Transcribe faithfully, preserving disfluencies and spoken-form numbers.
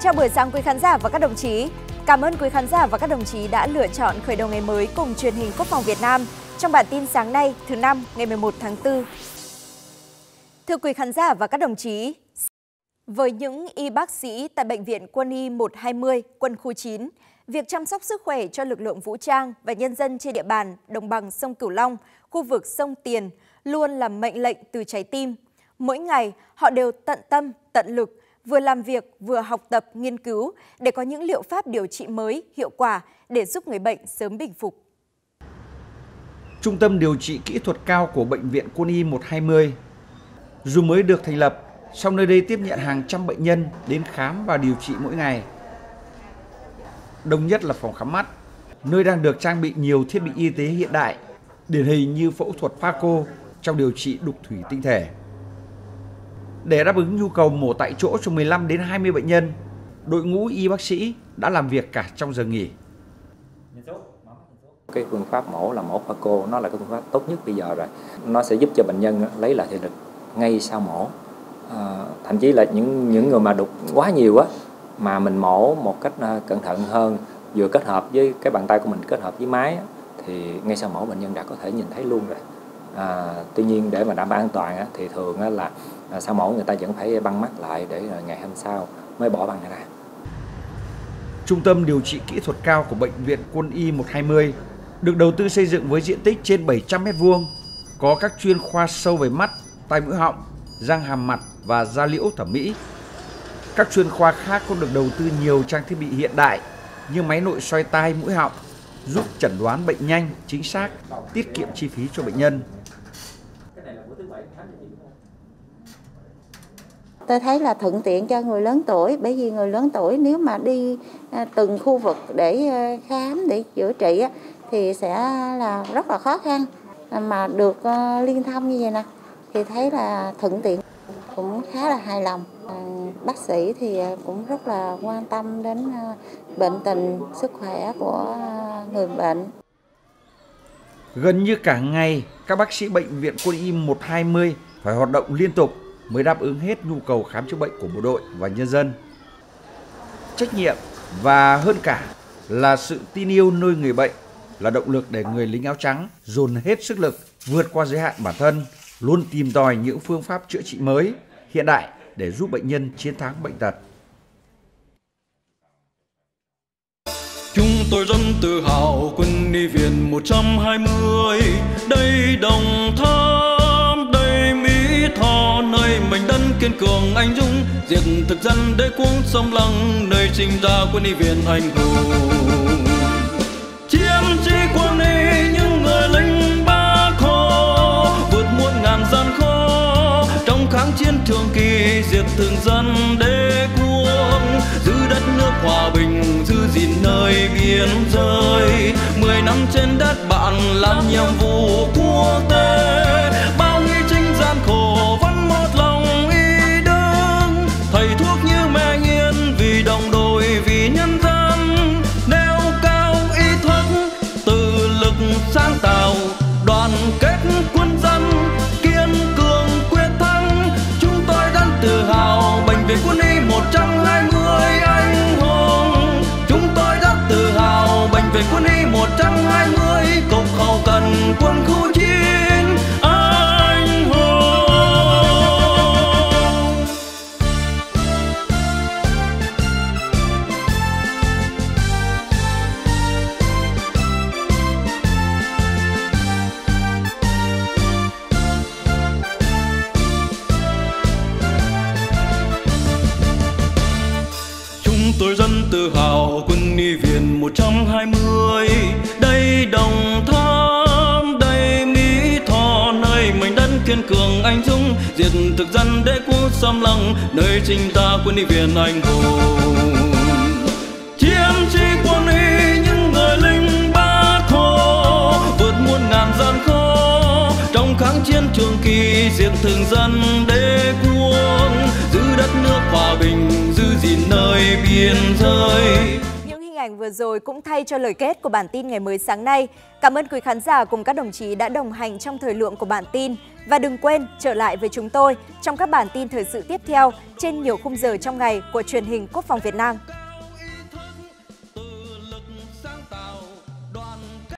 chào buổi sáng quý khán giả và các đồng chí. Cảm ơn quý khán giả và các đồng chí đã lựa chọn khởi đầu ngày mới cùng truyền hình Quốc phòng Việt Nam trong bản tin sáng nay thứ năm ngày mười một tháng tư. Thưa quý khán giả và các đồng chí, với những y bác sĩ tại Bệnh viện Quân y một hai mươi, Quân khu chín, việc chăm sóc sức khỏe cho lực lượng vũ trang và nhân dân trên địa bàn đồng bằng sông Cửu Long, khu vực sông Tiền luôn là mệnh lệnh từ trái tim. Mỗi ngày, họ đều tận tâm, tận lực, vừa làm việc, vừa học tập, nghiên cứu để có những liệu pháp điều trị mới, hiệu quả để giúp người bệnh sớm bình phục. Trung tâm điều trị kỹ thuật cao của Bệnh viện Quân y một hai mươi, dù mới được thành lập, song nơi đây tiếp nhận hàng trăm bệnh nhân đến khám và điều trị mỗi ngày. Đông nhất là phòng khám mắt, nơi đang được trang bị nhiều thiết bị y tế hiện đại, điển hình như phẫu thuật pha cô trong điều trị đục thủy tinh thể. Để đáp ứng nhu cầu mổ tại chỗ cho mười lăm đến hai mươi bệnh nhân, đội ngũ y bác sĩ đã làm việc cả trong giờ nghỉ. Cái phương pháp mổ là mổ pha cô, nó là cái phương pháp tốt nhất bây giờ rồi. Nó sẽ giúp cho bệnh nhân lấy lại thị lực ngay sau mổ. À, thậm chí là những những người mà đục quá nhiều á, mà mình mổ một cách cẩn thận hơn, vừa kết hợp với cái bàn tay của mình kết hợp với máy á, thì ngay sau mổ bệnh nhân đã có thể nhìn thấy luôn rồi. À, tuy nhiên để mà đảm bảo an toàn á, thì thường á, là à, sau mổ người ta vẫn phải băng mắt lại để ngày hôm sau mới bỏ băng ra. Trung tâm điều trị kỹ thuật cao của Bệnh viện Quân y một hai mươi được đầu tư xây dựng với diện tích trên bảy trăm mét vuông, có các chuyên khoa sâu về mắt, tai mũi họng, răng hàm mặt và da liễu thẩm mỹ. Các chuyên khoa khác cũng được đầu tư nhiều trang thiết bị hiện đại như máy nội soi tai mũi họng, giúp chẩn đoán bệnh nhanh, chính xác, tiết kiệm chi phí cho bệnh nhân. Tôi thấy là thuận tiện cho người lớn tuổi, bởi vì người lớn tuổi nếu mà đi từng khu vực để khám, để chữa trị thì sẽ là rất là khó khăn. Mà được liên thông như vậy nè, thì thấy là thuận tiện, cũng khá là hài lòng. Bác sĩ thì cũng rất là quan tâm đến bệnh tình, sức khỏe của người bệnh. Gần như cả ngày, các bác sĩ Bệnh viện Quân y một hai mươi phải hoạt động liên tục mới đáp ứng hết nhu cầu khám chữa bệnh của bộ đội và nhân dân. Trách nhiệm và hơn cả là sự tin yêu nơi người bệnh là động lực để người lính áo trắng dồn hết sức lực vượt qua giới hạn bản thân, luôn tìm tòi những phương pháp chữa trị mới, hiện đại để giúp bệnh nhân chiến thắng bệnh tật. Chúng tôi rất tự hào Quân y viện một hai mươi, đây Đồng Tháp, đây Mỹ Tho, nơi mảnh đất kiên cường anh dũng, diệt thực dân đế quốc sông Lăng, nơi sinh ra Quân y viện anh hùng. Chiến sĩ quân y những người lính Bác Hồ, vượt muôn ngàn gian khó trong kháng chiến trường kỳ, diệt thực dân đế quốc, giữ đất nước hòa bình, giữ gìn nơi biên giới. Mười năm trên đất bạn làm nhiệm vụ quốc tế, bao hy sinh gian khổ vẫn một lòng y đứng. Thầy thuốc như mẹ nghiêng vì đồng đội, vì nhân dân, nêu cao ý thức, tự lực sáng tạo, đoàn kết quân dân, kiên cường quyết thắng. Chúng tôi rất tự hào Bệnh viện Quân y một hai mươi anh hùng. Chúng tôi rất tự hào Bệnh viện Quân y một hai mươi, cục hậu cần quân khu chín anh hùng. Tôi rất tự hào Quân y viện một hai mươi, đây Đồng Tháp, đây Mỹ Tho, nơi mảnh đất kiên cường anh dũng, diệt thực dân đế quốc xâm lăng, nơi sinh ra Quân y viện anh hùng. Chiến sĩ quân y những người lính Bác Hồ, vượt muôn ngàn gian khó trong kháng chiến trường kỳ, diệt thực dân đế quốc, giữ đất nước hòa bình, giữ gìn nơi biên giới. Những hình ảnh ảnh vừa rồi cũng thay cho lời kết của bản tin ngày mới sáng nay. Cảm ơn quý khán giả cùng các đồng chí đã đồng hành trong thời lượng của bản tin. Và đừng quên trở lại với chúng tôi trong các bản tin thời sự tiếp theo trên nhiều khung giờ trong ngày của truyền hình Quốc phòng Việt Nam.